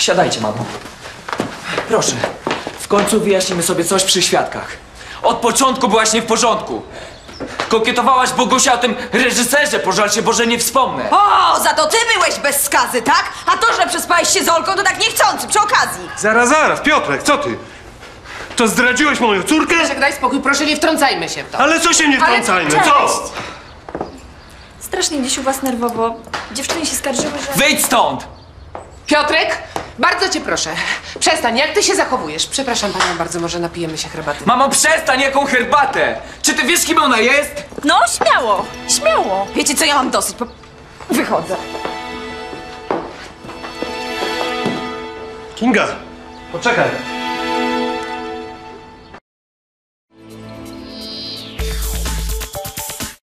Siadajcie, mamo. Proszę, w końcu wyjaśnimy sobie coś przy świadkach. Od początku byłaś nie w porządku. Kokietowałaś Bogusia o tym reżyserze, pożal się Boże, nie wspomnę. O, za to ty byłeś bez skazy, tak? A to, że przespałeś się z Olką, to tak niechcący, przy okazji. Zaraz, Piotrek, co ty? To zdradziłeś moją córkę? Leszek, daj spokój, proszę, nie wtrącajmy się w to. Ale co się nie wtrącajmy, co? Strasznie dziś u was nerwowo. Dziewczyny się skarżyły, że... Wyjdź stąd! Piotrek, bardzo cię proszę, przestań, jak ty się zachowujesz? Przepraszam panią bardzo, może napijemy się herbaty. Mamo, przestań, jaką herbatę! Czy ty wiesz, kim ona jest? No, śmiało, śmiało. Wiecie co, ja mam dosyć, wychodzę. Kinga, poczekaj.